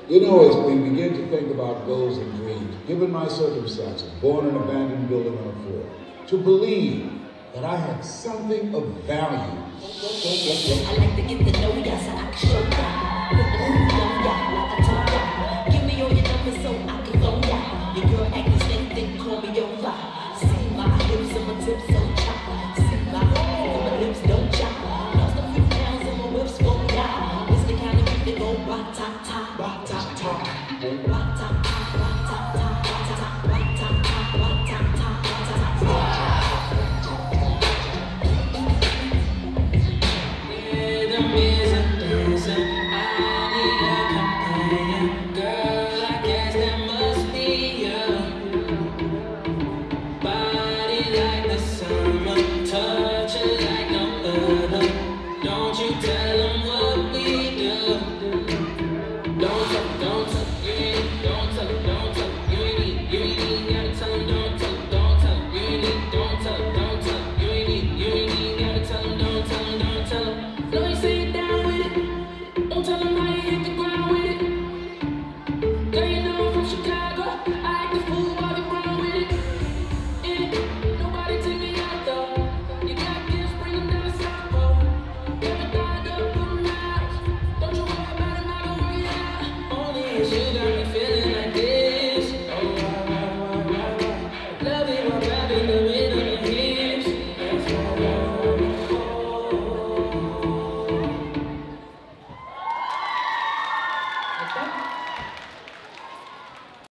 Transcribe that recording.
You know, as we begin to think about goals and dreams, given my circumstances, born in an abandoned building on a floor, to believe that I have something of value. I like to get to know ya so I can show ya. Put the groove on ya like I told ya. Give me all your numbers so I can phone ya. Your girl acting snake, then call me over. See my hips and my tips don't chop. See my hands and my lips don't chop. Lost a few pounds and my whips go ya. It's the kind of beat that go ba ta ta, ba ta ta, ba